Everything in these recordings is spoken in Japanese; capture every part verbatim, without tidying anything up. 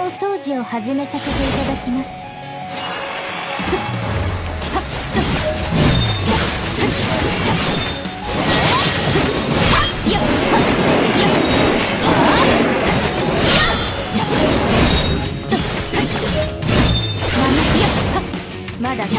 のお掃除を始めさせていただきます。まだだ。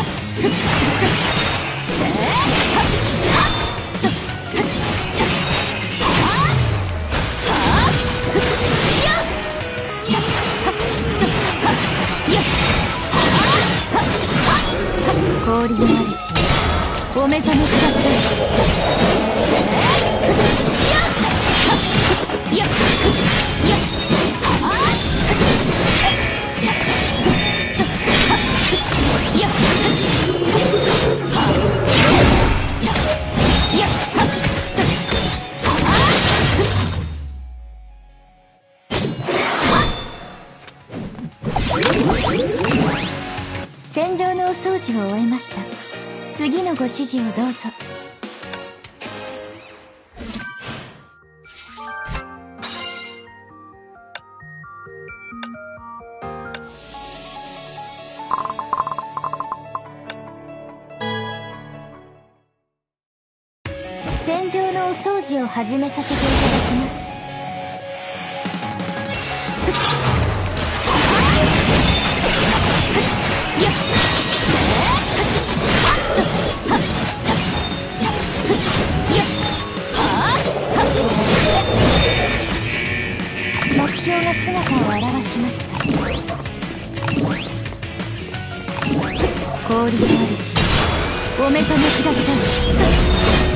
氷の主、お目覚めください。戦場のお掃除を終えました。次のご指示をどうぞ。戦場のお掃除を始めさせていただきます。目標が姿を現しました。氷の主、お目覚めください。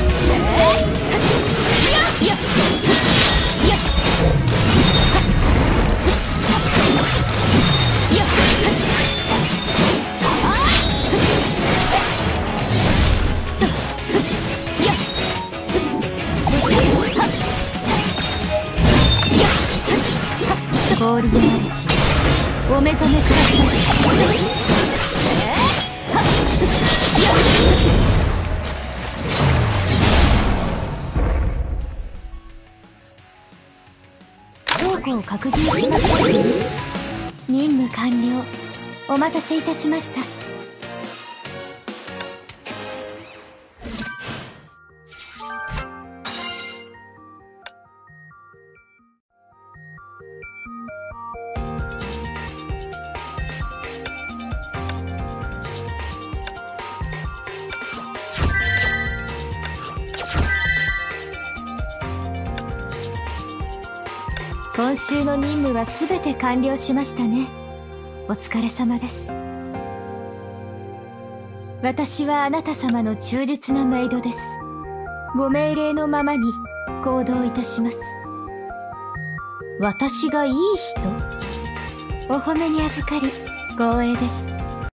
氷の主、お目覚めください。倉庫を拡充します。任務完了。お待たせいたしました。今週の任務は全て完了しましたね。お疲れ様です。私はあなた様の忠実なメイドです。ご命令のままに行動いたします。私がいい人？お褒めに預かり光栄です。